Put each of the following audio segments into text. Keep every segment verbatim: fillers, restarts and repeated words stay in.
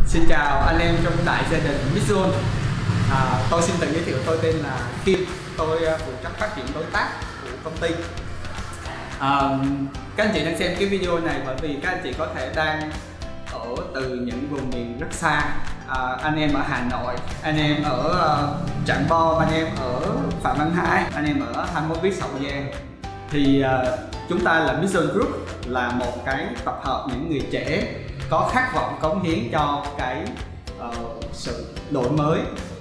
Xin chào anh em trong đại gia đình Mitzone. À, tôi xin tự giới thiệu, tôi tên là Kim, tôi phụ trách phát triển đối tác của công ty. À, các anh chị đang xem cái video này bởi vì các anh chị có thể đang ở từ những vùng miền rất xa. À, anh em ở Hà Nội, anh em ở uh, Trảng Bom, anh em ở Phạm Văn Hải, anh em ở hai mươi mốt Biết Hậu Giang. Thì uh, chúng ta là Mitzone Group, là một cái tập hợp những người trẻ có khát vọng cống hiến cho cái uh, sự đổi mới,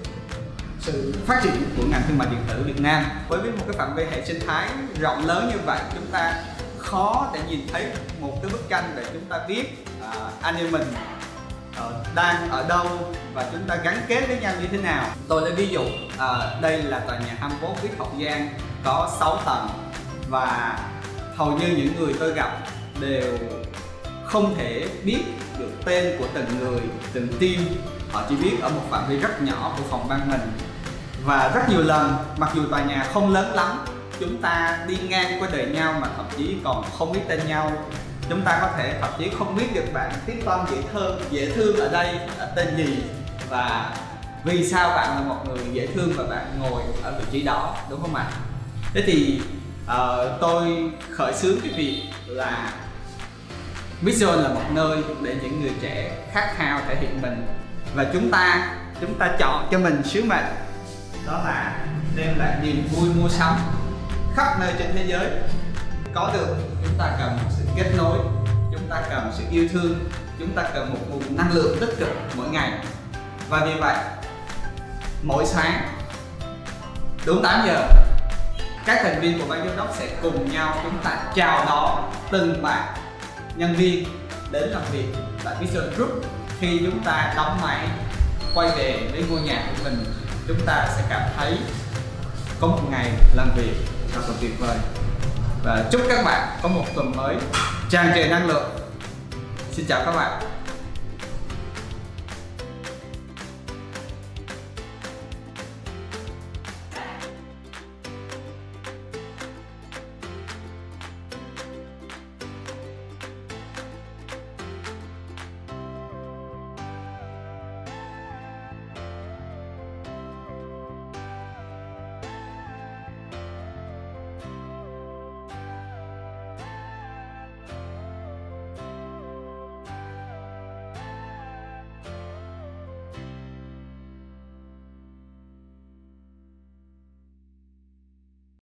sự phát triển của ngành thương mại điện tử Việt Nam. Với một cái phạm vi hệ sinh thái rộng lớn như vậy, chúng ta khó để nhìn thấy một cái bức tranh để chúng ta biết uh, anh em mình uh, đang ở đâu và chúng ta gắn kết với nhau như thế nào. Tôi lấy ví dụ, uh, đây là tòa nhà hai mươi mốt Biết Hậu Giang, có sáu tầng, và hầu như những người tôi gặp đều không thể biết được tên của từng người, từng team. Họ chỉ biết ở một phạm vi rất nhỏ của phòng ban mình. Và rất nhiều lần, mặc dù tòa nhà không lớn lắm, chúng ta đi ngang qua đời nhau mà thậm chí còn không biết tên nhau. Chúng ta có thể thậm chí không biết được bạn Tiết Tâm dễ thương, dễ thương ở đây là tên gì, và vì sao bạn là một người dễ thương và bạn ngồi ở vị trí đó, đúng không ạ? Thế thì uh, tôi khởi xướng cái việc là Mitzone là một nơi để những người trẻ khát khao thể hiện mình, và chúng ta chúng ta chọn cho mình sứ mệnh, đó là đem lại niềm vui mua sắm khắp nơi trên thế giới. Có được, chúng ta cần một sự kết nối, chúng ta cần sự yêu thương, chúng ta cần một nguồn năng lượng tích cực mỗi ngày. Và vì vậy, mỗi sáng đúng tám giờ, các thành viên của ban giám đốc sẽ cùng nhau chúng ta chào đón từng bạn nhân viên đến làm việc tại Mitzone Group. Khi chúng ta đóng máy quay về với ngôi nhà của mình, chúng ta sẽ cảm thấy có một ngày làm việc thật là tuyệt vời. Và chúc các bạn có một tuần mới tràn trề năng lượng. Xin chào các bạn.